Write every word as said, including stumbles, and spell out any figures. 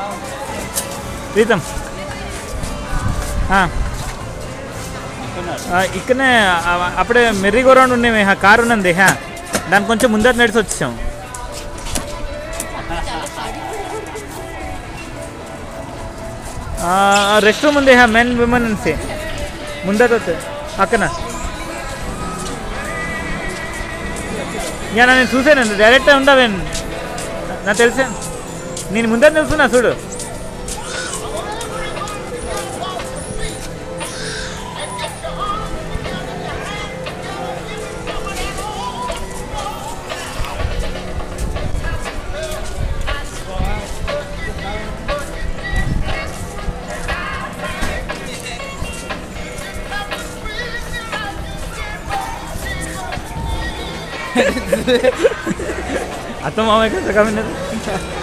ప్రీతం ఇక్కడనే అప్పుడే merry go round ఉన్నాయి కారు ఉన్నది దాని కొంచెం ముందర నడిచి వచ్చాం రెస్ట్ రూమ్ ఉంది మెన్ విమెన్ అనేసి ముందర అక్కన నేను చూసాను డైరెక్ట్గా ఉండవే నాకు తెలిసా నేను ముందర తెలుసున్నా చూడు atau mau mereka kami nanti